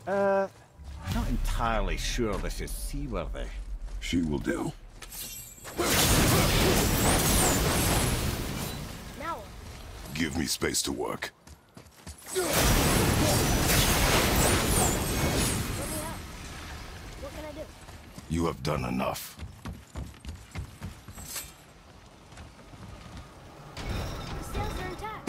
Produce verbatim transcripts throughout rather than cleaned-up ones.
Uh, not entirely sure this is seaworthy. She will do. Now what? Give me space to work. Let me out. What can I do? You have done enough. The sails are intact.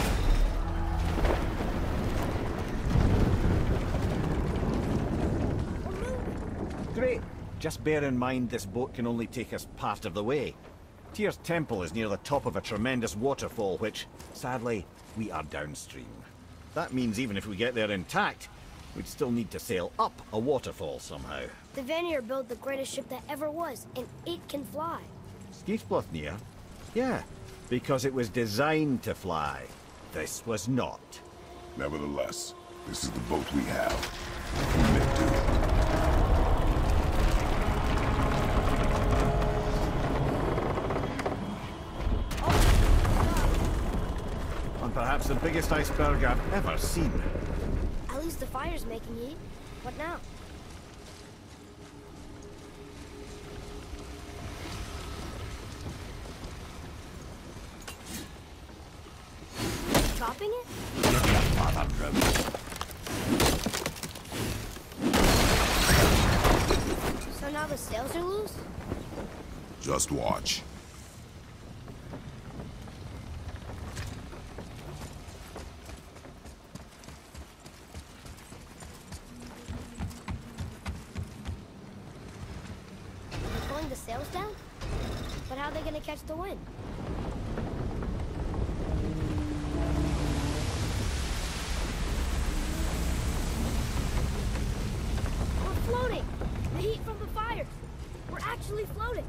We're moving. Great. Just bear in mind this boat can only take us part of the way. Tyr's temple is near the top of a tremendous waterfall, which, sadly, we are downstream. That means even if we get there intact, we'd still need to sail up a waterfall somehow. The Vanir built the greatest ship that ever was, and it can fly. Skifblathnir? Yeah, because it was designed to fly. This was not. Nevertheless, this is the boat we have. Commit to it. And perhaps the biggest iceberg I've ever seen. At least the fire's making heat. What now? Chopping it? So now the sails are loose? Just watch. They're pulling the sails down? But how are they gonna catch the wind? We're floating! The heat from the fires! We're actually floating!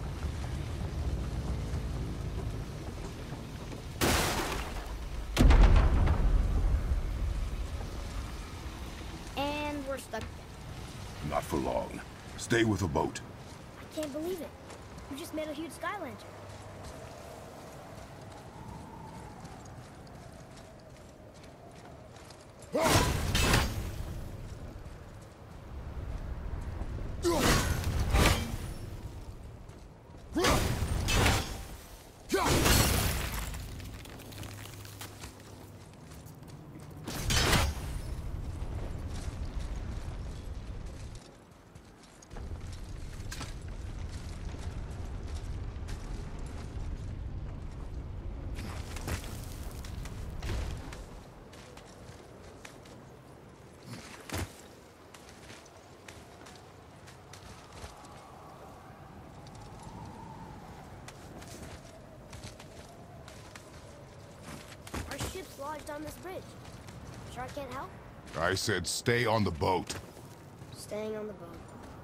And we're stuck again. Not for long. Stay with the boat. I can't believe it. We just made a huge sky lantern. Our ship's lodged on this bridge. Sure I can't help? I said stay on the boat. Staying on the boat.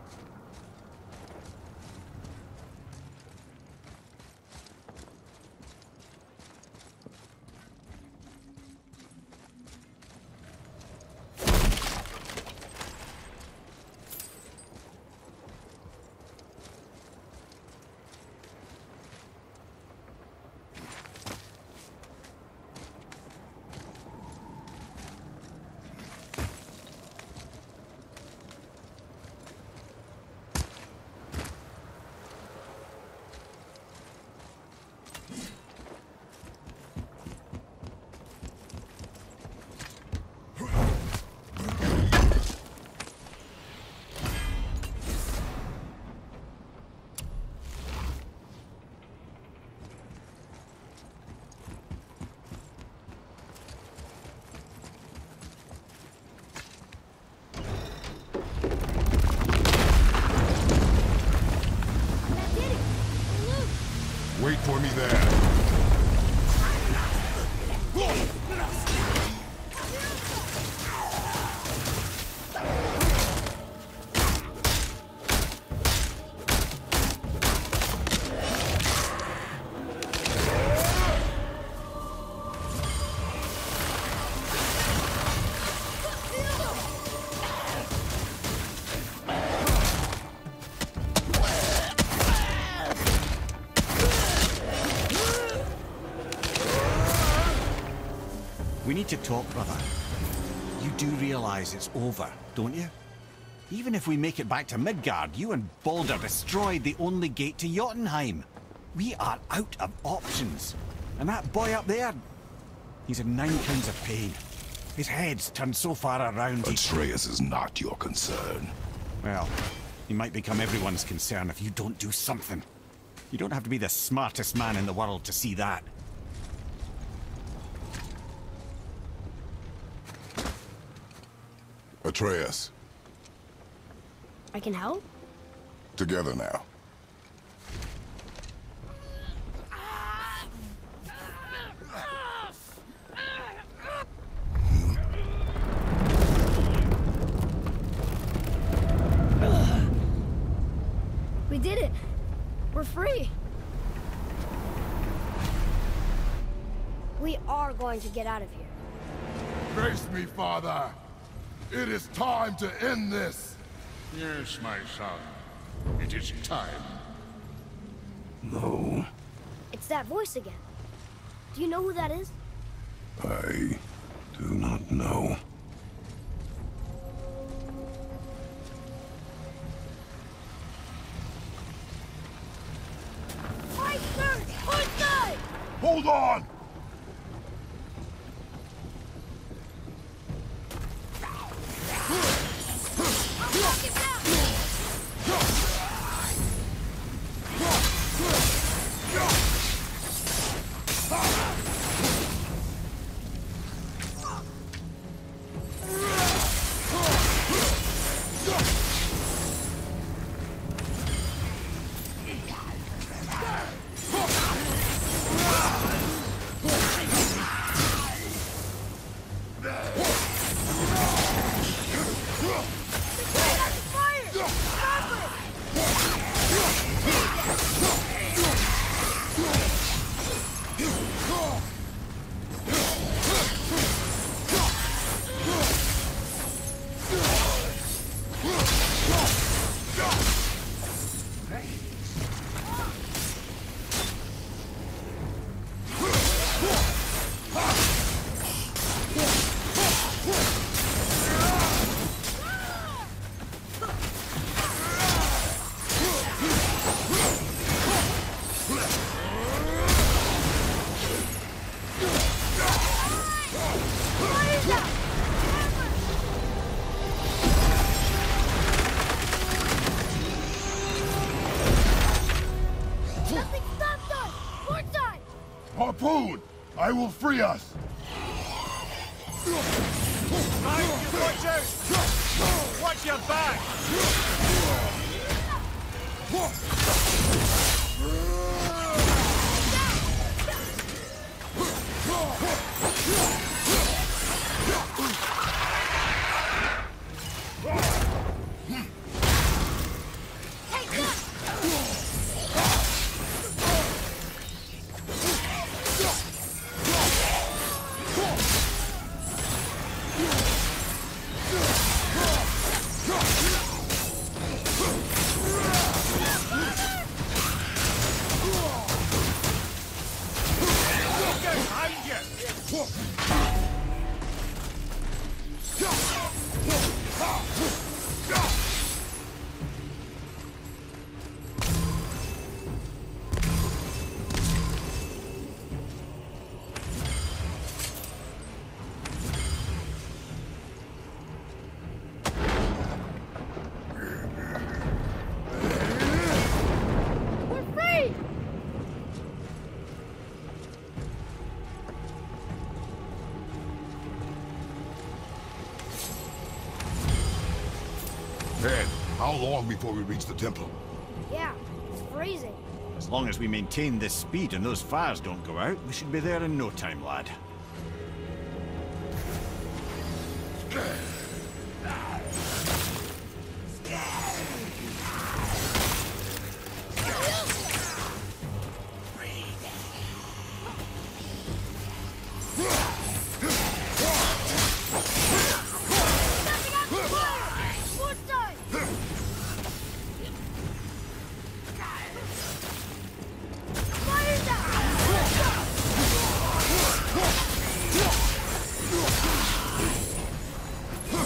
That did it! We're loose! Wait for me there. We need to talk, brother. You do realize it's over, don't you? Even if we make it back to Midgard, you and Baldur destroyed the only gate to Jotunheim. We are out of options. And that boy up there, he's in nine kinds of pain. His head's turned so far around he... Atreus is not your concern. Well, he might become everyone's concern if you don't do something. You don't have to be the smartest man in the world to see that. Atreus, I can help? together now. We did it. We're free. We are going to get out of here. Grace me, Father. It is time to end this. Yes, my son. It is time. No, It's that voice again. Do you know who that is? I do not know. Fight first! Fight side! Hold on! Knock him down! Nothing stopped us! Port side! Harpoon! I will free us! Watch out! Watch your back! Hey, look! We're free! Ed, how long before we reach the temple? Yeah, it's freezing. As long as we maintain this speed and those fires don't go out, we should be there in no time, lad. Stepping out the fire! Port side! Fire's out!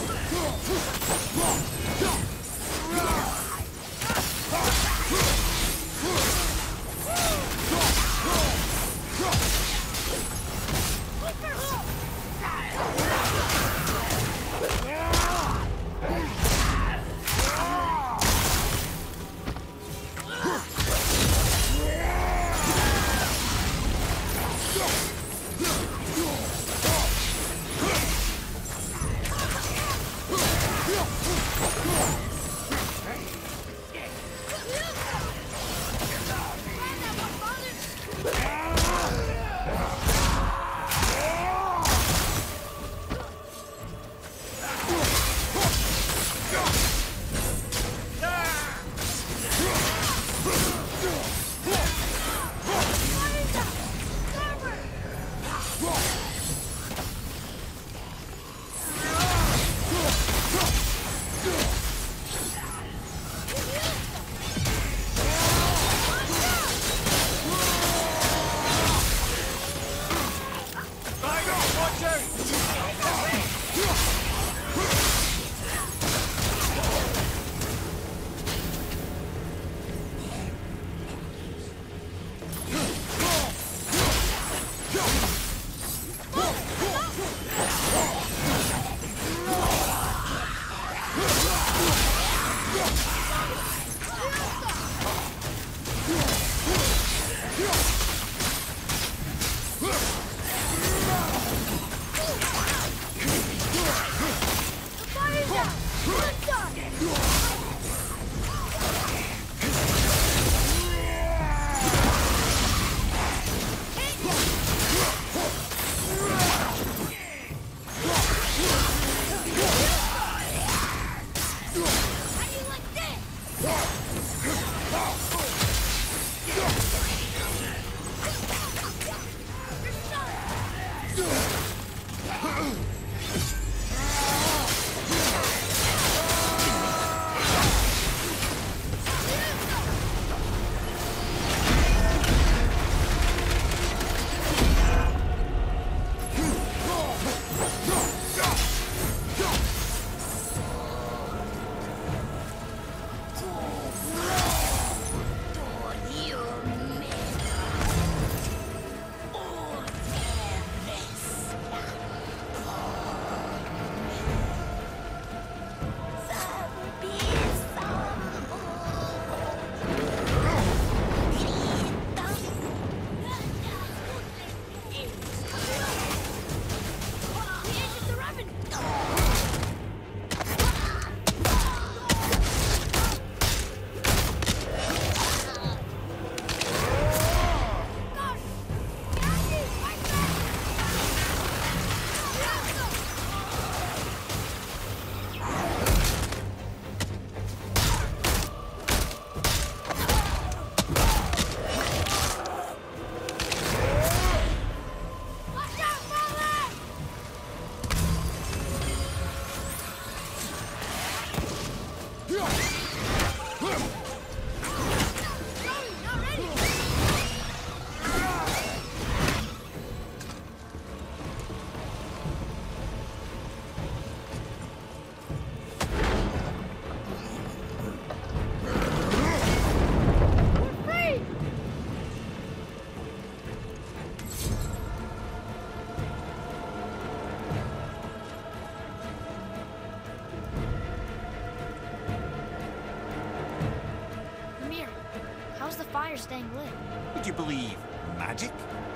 fire's staying lit. Would you believe magic?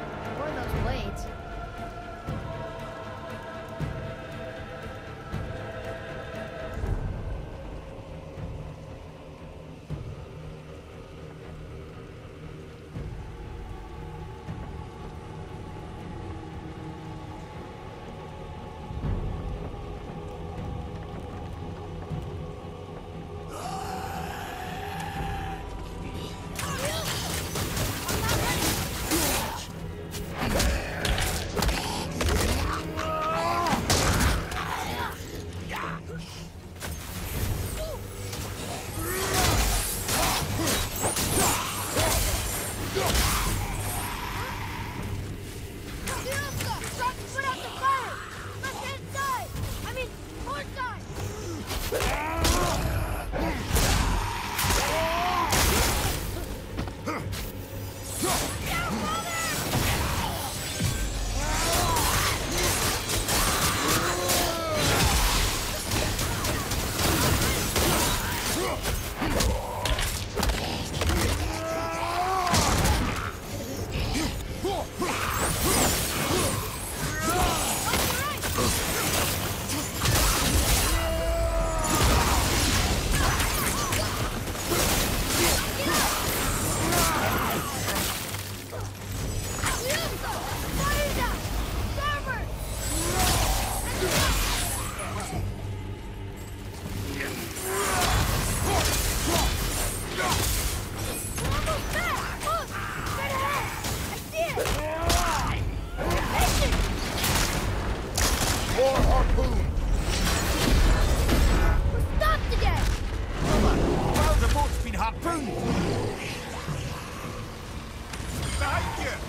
Or those blades. More harpoon! We're stopped again! Well, the boat's been harpooned! Behind you!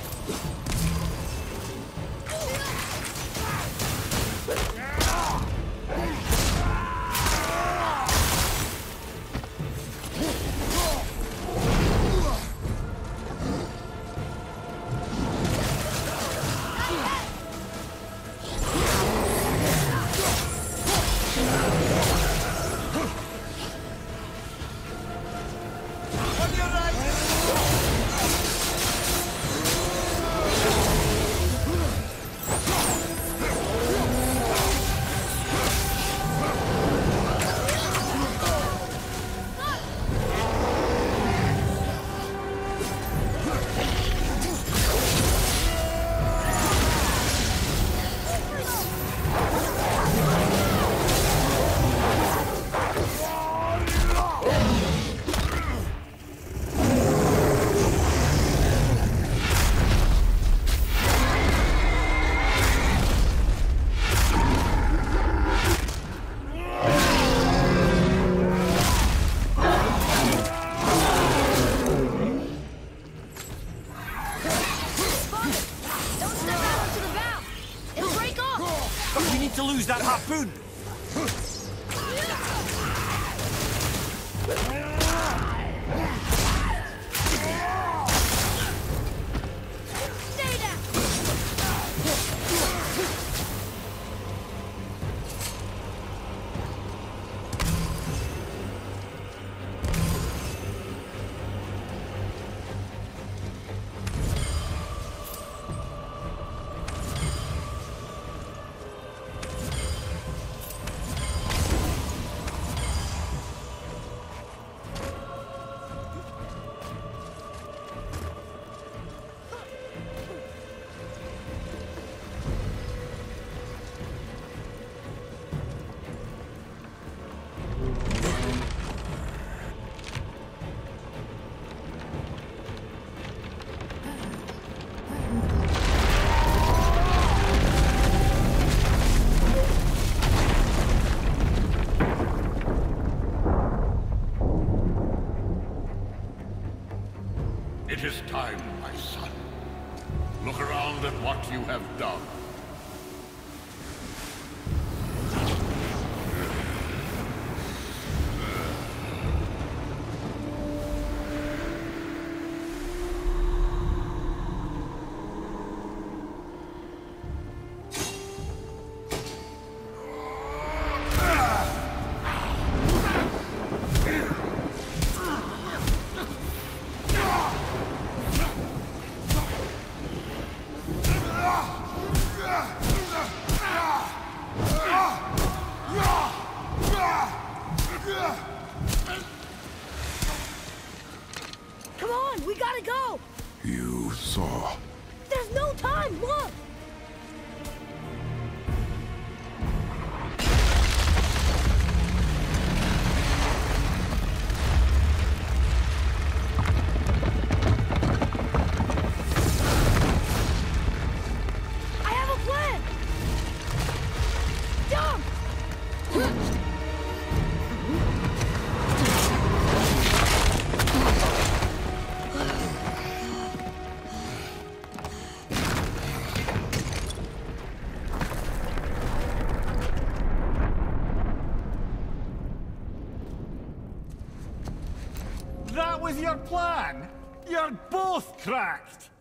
To lose that harpoon! Stay down! It is time, my son. Look around at what you have done. Come on, we gotta go! You saw. There's no time, look! I have a plan! Jump! That was your plan? You're both cracked!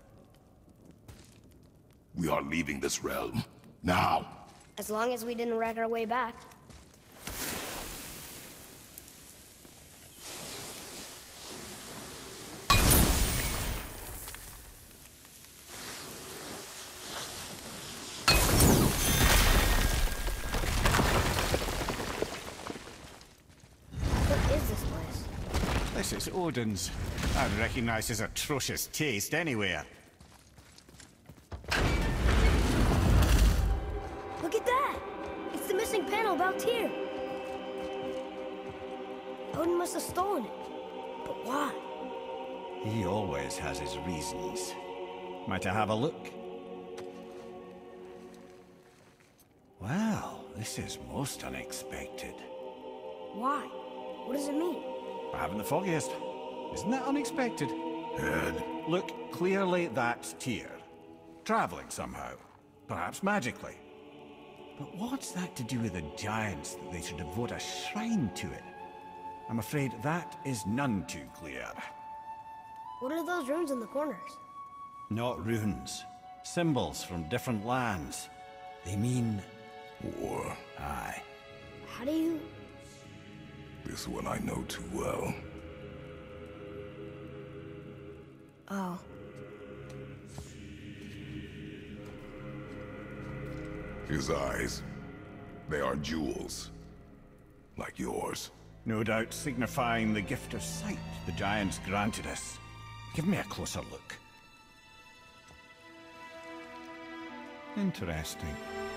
We are leaving this realm. Now. As long as we didn't wreck our way back. What is this place? This is Odin's. I'd recognize his atrocious taste anywhere. Look at that! It's the missing panel about Tyr. Odin must have stolen it. But why? He always has his reasons. Might I have a look? Well, This is most unexpected. Why? What does it mean? I haven't the foggiest. Isn't that unexpected? Ed, Look, clearly that's Tyr. Traveling somehow. Perhaps magically. But what's that to do with the giants that they should devote a shrine to it? I'm afraid that is none too clear. What are those runes in the corners? Not runes. Symbols from different lands. They mean... war. Aye. How do you... This one I know too well. Oh. His eyes. They are jewels. Like yours. No doubt signifying the gift of sight the giants granted us. Give me a closer look. Interesting.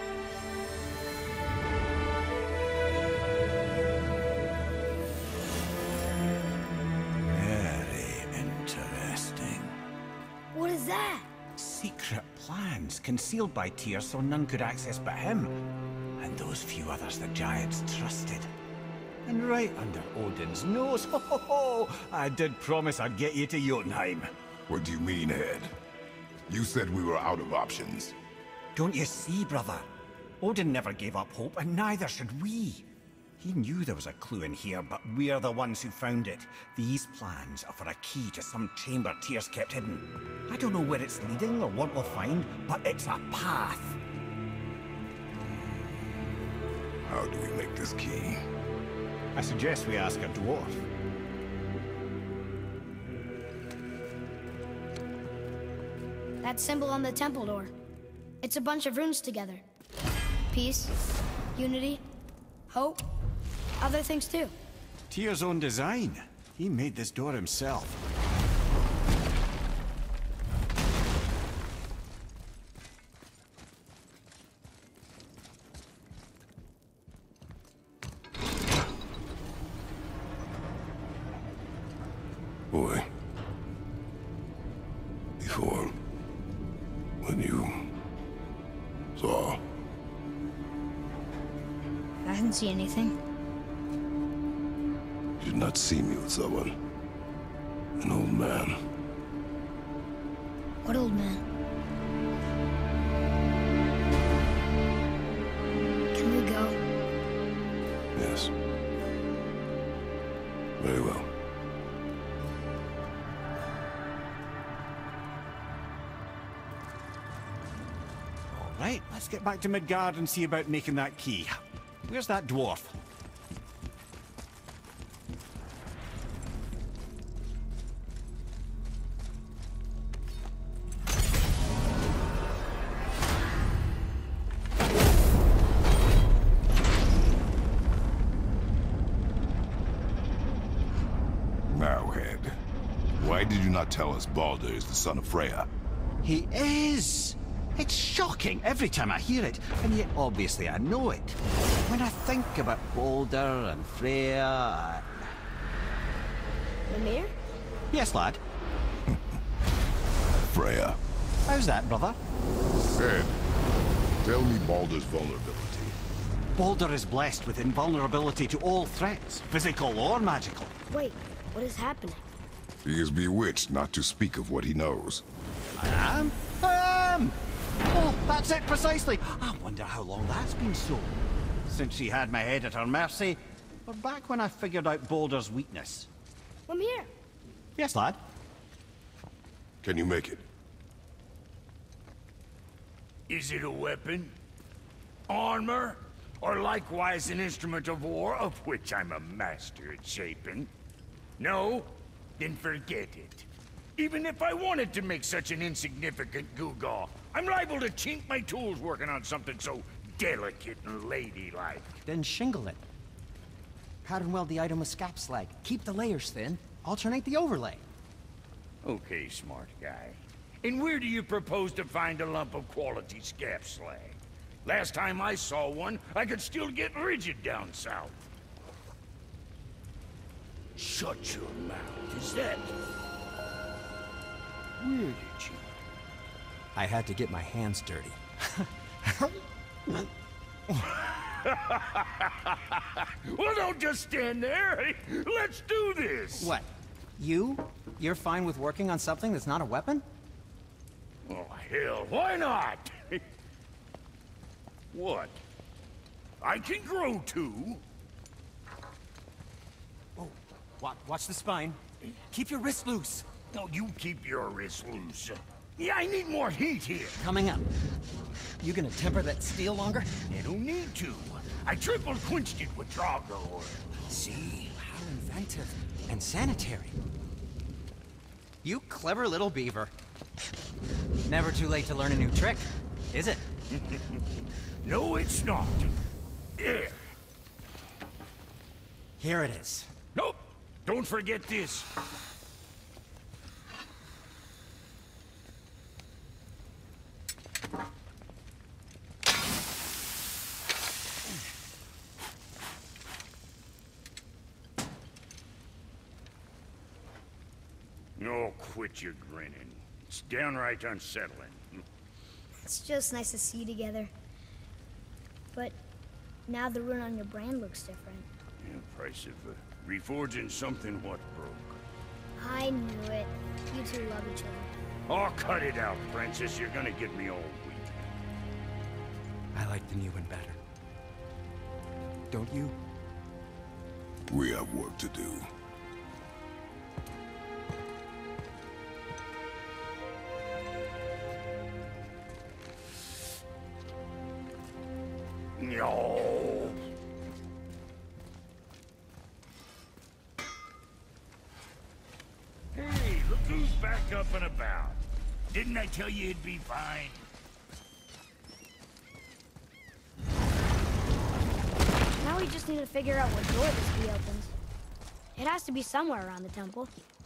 Very interesting. What is that? Secret plans concealed by Tyr so none could access but him. And those few others the giants trusted. And right under Odin's nose, ho ho ho! I did promise I'd get you to Jotunheim. What do you mean, Ed? You said we were out of options. Don't you see, brother? Odin never gave up hope, and neither should we. He knew there was a clue in here, but we're the ones who found it. These plans are for a key to some chamber Tyr's kept hidden. I don't know where it's leading or what we'll find, but it's a path. How do we make this key? I suggest we ask a dwarf. That symbol on the temple door. It's a bunch of runes together. Peace, unity, hope, other things too. Tyr's own design. He made this door himself. Boy. Before... when you... saw... I didn't see anything. You did not see me with someone. An old man. What old man? Can we go? Yes. Very well. All right, let's get back to Midgard and see about making that key. Where's that dwarf? Now, Ed. Why did you not tell us Baldur is the son of Freya? He is! It's shocking every time I hear it, and yet obviously I know it. When I think about Baldur and Freya... I... Mimir? Yes, lad. Freya. How's that, brother? Ed, tell me Baldur's vulnerability. Baldur is blessed with invulnerability to all threats, physical or magical. Wait, what is happening? He is bewitched not to speak of what he knows. I am? I am! Oh, that's it precisely! I wonder how long that's been so. Since she had my head at her mercy, or back when I figured out Baldur's weakness. Mimir! Yes, lad? Can you make it? Is it a weapon? Armor? Or likewise an instrument of war, of which I'm a master at shaping? No? Then forget it. Even if I wanted to make such an insignificant gewgaw, I'm liable to chink my tools working on something so delicate and ladylike. Then shingle it. Pattern weld the item with scap slag. Keep the layers thin. Alternate the overlay. Okay, smart guy. And where do you propose to find a lump of quality scap slag? Last time I saw one, I could still get rigid down south. Shut your mouth, is that... Where did you... I had to get my hands dirty. Well, don't just stand there. Let's do this. What? You? You're fine with working on something that's not a weapon? Oh, hell, why not? What? I can grow too. Oh, watch, watch the spine. Keep your wrist loose. No, you keep your wrist loose. Yeah, I need more heat here. Coming up. You gonna temper that steel longer? I don't need to. I triple quenched it with Drago oil. See? How inventive and sanitary. You clever little beaver. Never too late to learn a new trick, is it? No, it's not. There. Here it is. Nope. Don't forget this. No, quit your grinning. It's downright unsettling. It's just nice to see you together. But now the rune on your brand looks different. Yeah, price of uh, reforging something what broke. I knew it. You two love each other. Oh, cut it out, Princess. You're gonna get me all weak. I like the new one better. Don't you? We have work to do. No. Hey, look who's back up and about. Didn't I tell you it'd be fine? Now we just need to figure out what door this key opens. It has to be somewhere around the temple.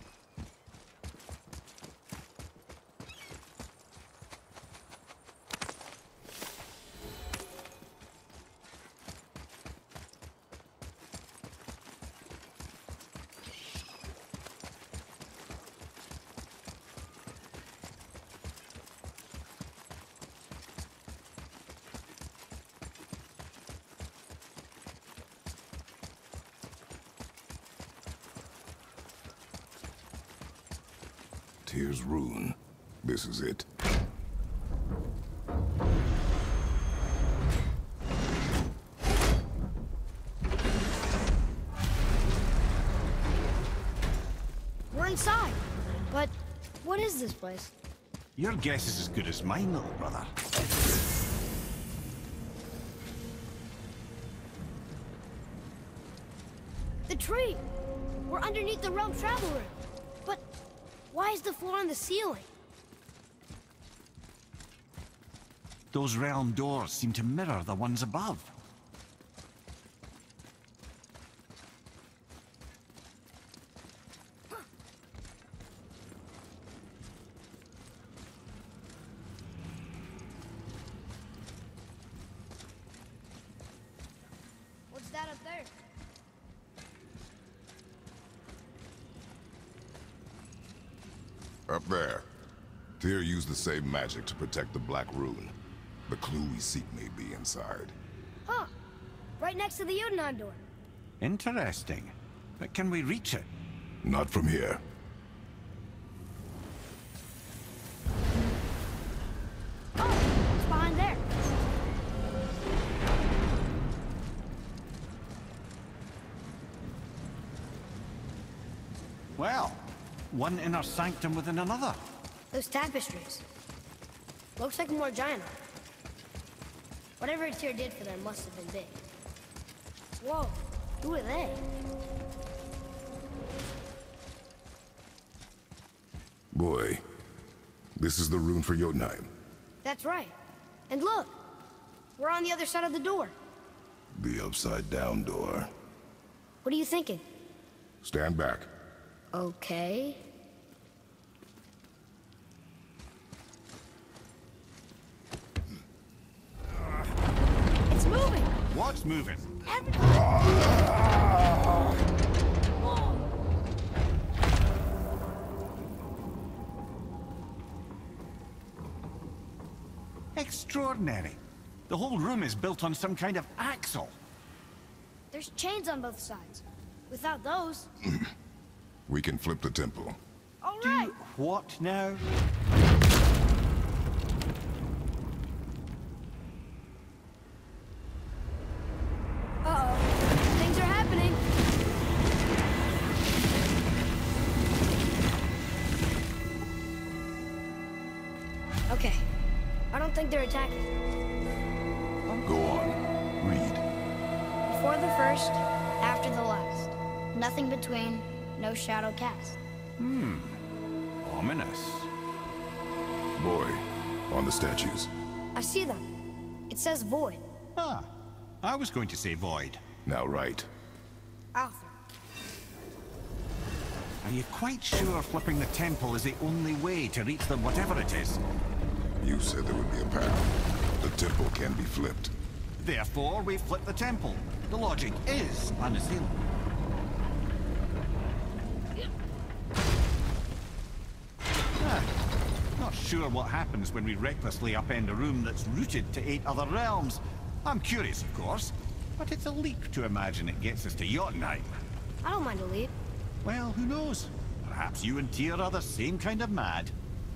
Tyr's rune. This is it. We're inside. But what is this place? Your guess is as good as mine, little brother. The tree! We're underneath the realm travel room. But why is the floor on the ceiling? Those realm doors seem to mirror the ones above. What's that up there? Up there. Tyr used the same magic to protect the Black Rune. The clue we seek may be inside. Huh. Right next to the Udanon door. Interesting. But can we reach it? Not from here. Oh, it's behind there. Well, one inner sanctum within another. Those tapestries. Looks like more giant art. Whatever Tyr did for them must have been big. Whoa, who are they? Boy, this is the rune for Jotunheim. That's right. And look, we're on the other side of the door. The upside-down door. What are you thinking? Stand back. Okay. It's moving! What's moving? Extraordinary. The whole room is built on some kind of axle. There's chains on both sides. Without those... We can flip the temple. All right! What now? Uh-oh. Things are happening. Okay. I don't think they're attacking. Go on. Read. Before the first, after the last. Nothing between, no shadow cast. Ominous. Boy, on the statues. I see them. It says void. Ah, I was going to say void. Now right. Arthur. Are you quite sure flipping the temple is the only way to reach them, whatever it is? You said there would be a path. The temple can be flipped. Therefore, we flip the temple. The logic is unassailable. Ah, not sure what happens when we recklessly upend a room that's rooted to eight other realms. I'm curious, of course, but it's a leap to imagine it gets us to Jotunheim. I don't mind a leap. Well, who knows? Perhaps you and Tyr are the same kind of mad.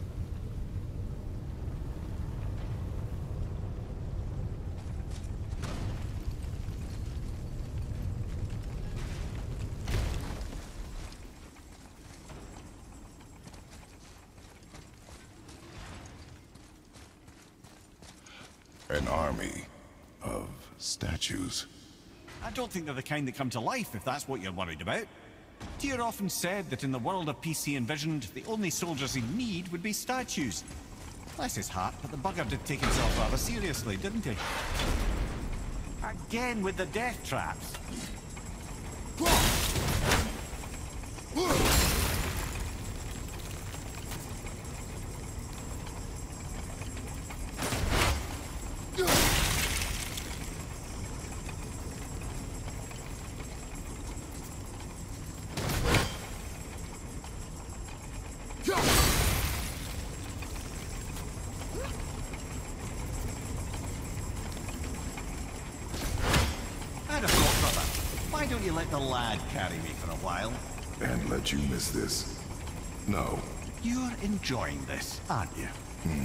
An army of statues. I don't think they're the kind that come to life, if that's what you're worried about. Tyr often said that in the world of P C envisioned, the only soldiers he'd need would be statues. Bless his heart, but the bugger did take himself rather seriously, didn't he? Again with the death traps. I'd have thought, brother. Why don't you let the lad carry me for a while? And let you miss this. No. You're enjoying this, aren't you? Hmm.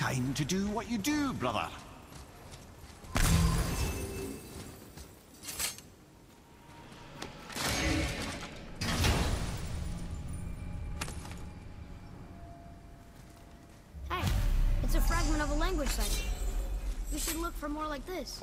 time to do what you do, brother. Hey, it's a fragment of a language cipher. We should look for more like this.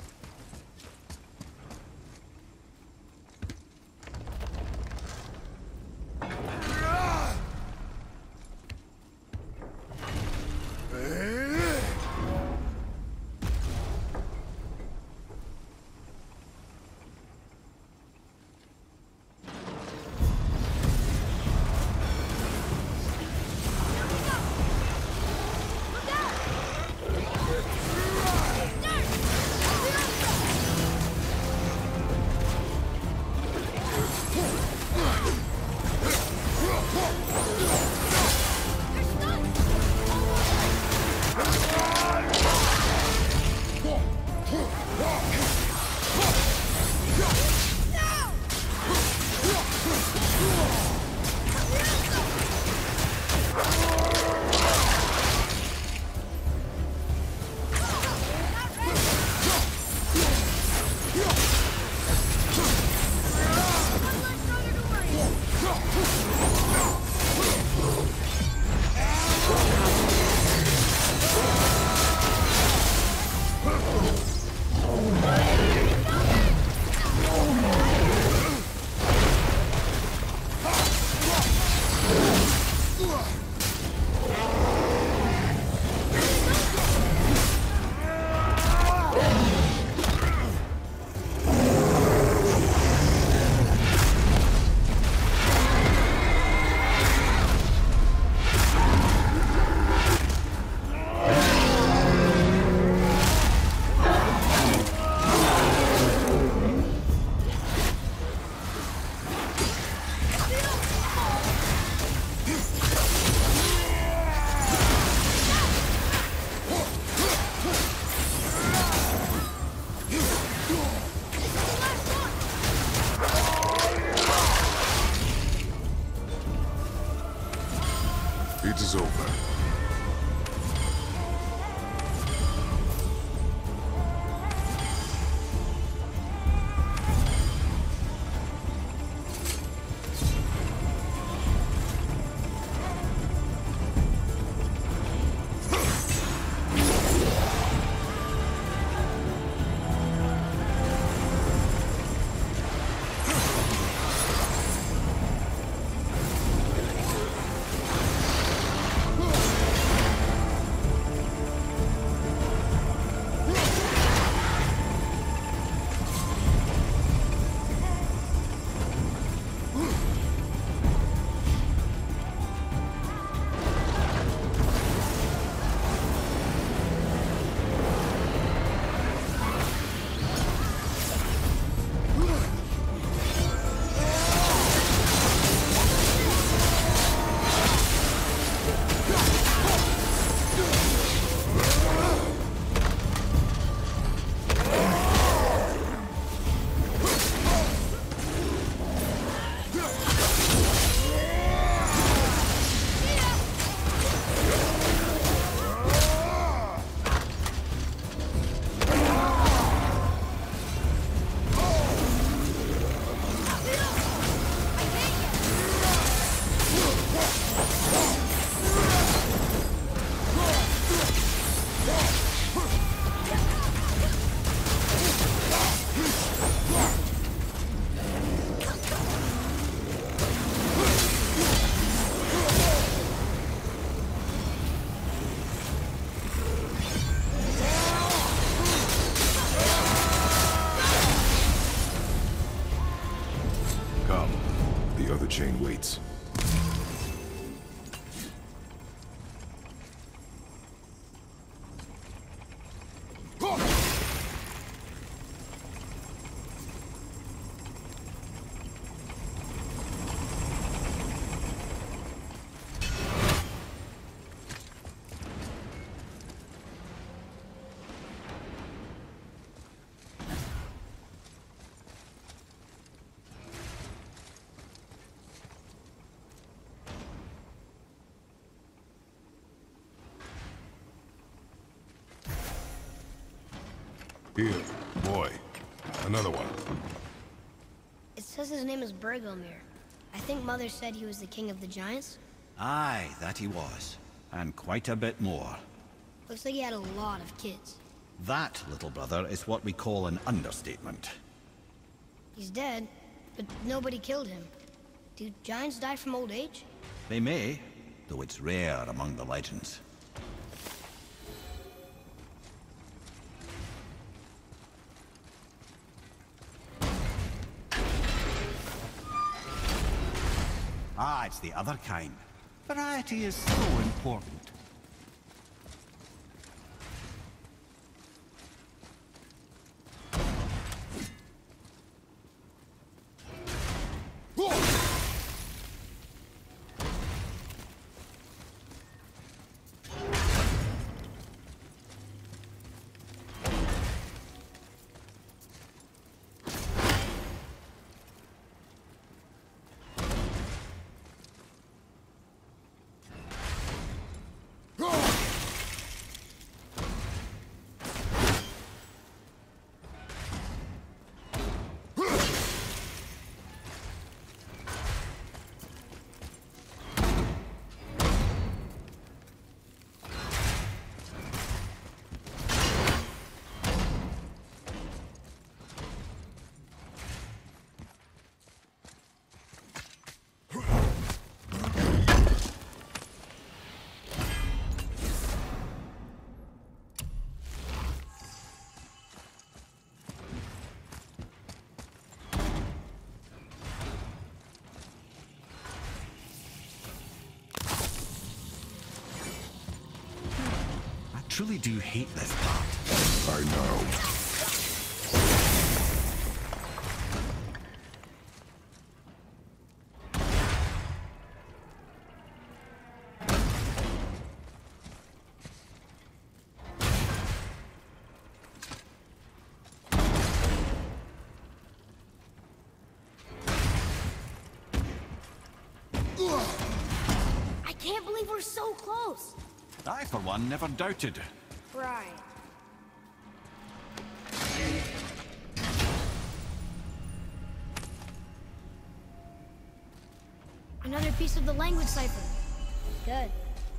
It is over. The chain waits. Here, boy. Another one. It says his name is Bergelmir. I think Mother said he was the king of the giants. Aye, that he was. And quite a bit more. Looks like he had a lot of kids. That, little brother, is what we call an understatement. He's dead, but nobody killed him. Do giants die from old age? They may, though it's rare among the legends. Ah, it's the other kind. Variety is so important. I truly do hate this part. I know. I can't believe we're so close! I, for one, never doubted. Right. Another piece of the language cipher. Good.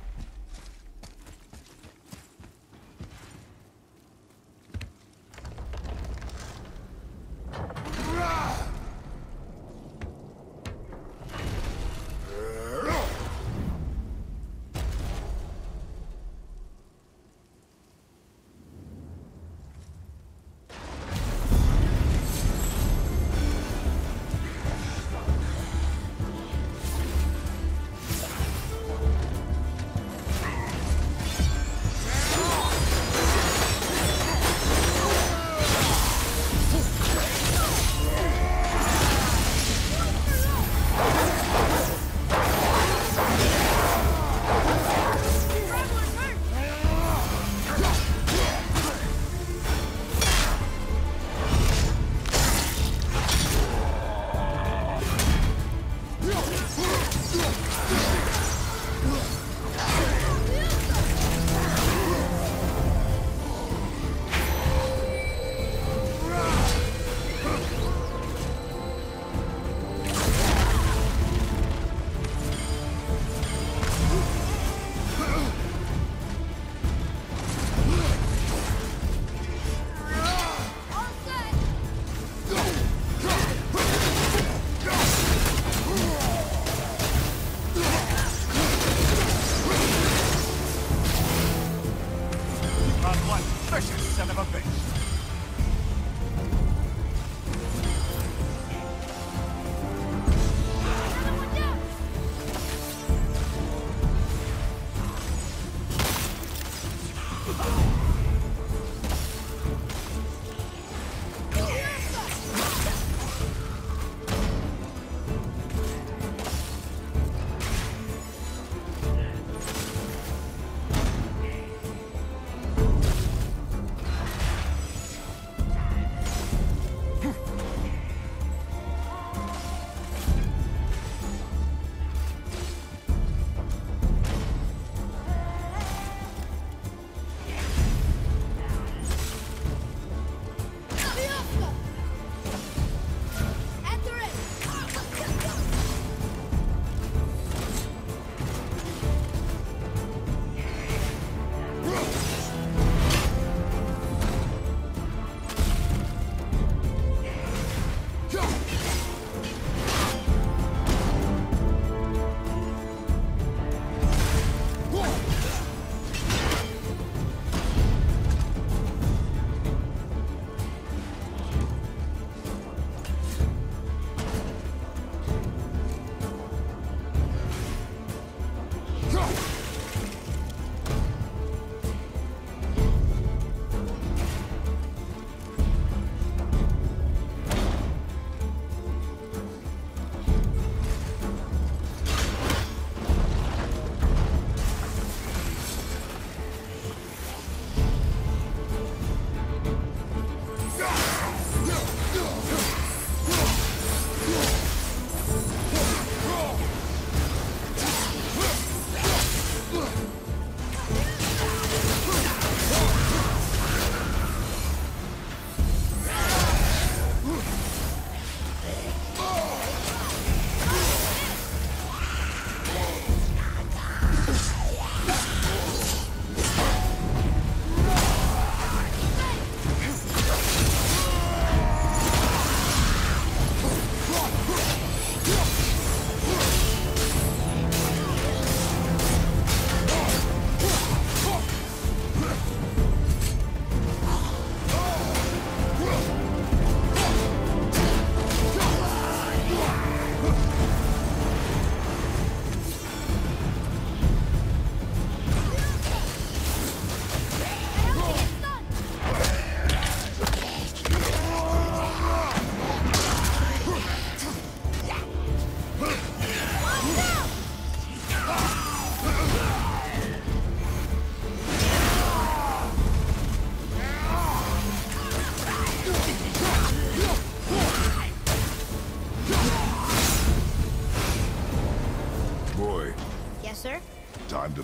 Son of a bitch.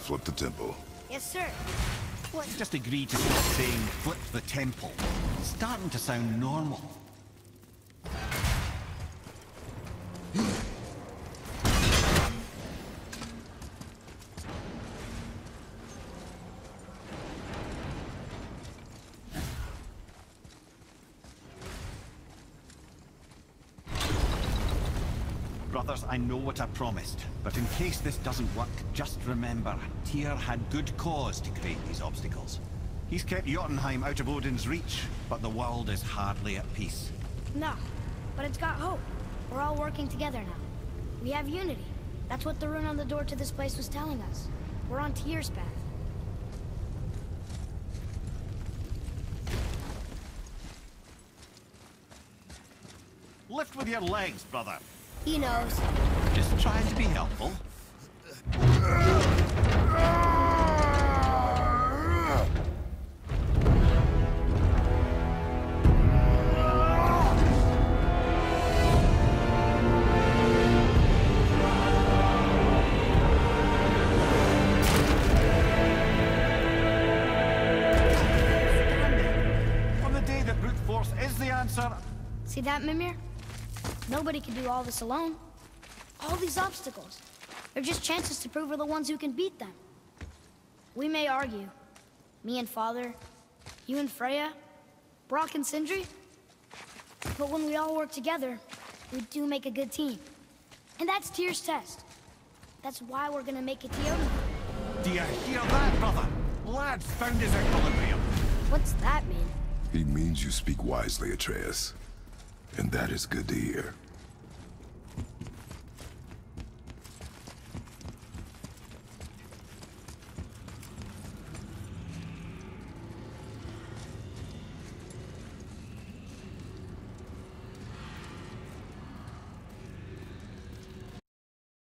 flip the temple. Yes, sir. What? Just agree to stop saying flip the temple. It's starting to sound normal. Brothers, I know what I promised, but in case this doesn't work, just remember, Tyr had good cause to create these obstacles. He's kept Jotunheim out of Odin's reach, but the world is hardly at peace. No, but it's got hope. We're all working together now. We have unity. That's what the rune on the door to this place was telling us. We're on Tyr's path. Lift with your legs, brother. He knows. Just trying to be helpful. On the day that brute force is the answer. See that, Mimir? Nobody can do all this alone. All these obstacles. They're just chances to prove we're the ones who can beat them. We may argue. Me and Father, you and Freya, Brock and Sindri. But when we all work together, we do make a good team. And that's Tyr's test. That's why we're gonna make it to Jotunheim. Do you hear that, brother? Lad's found his equilibrium. What's that mean? He means you speak wisely, Atreus. And that is good to hear.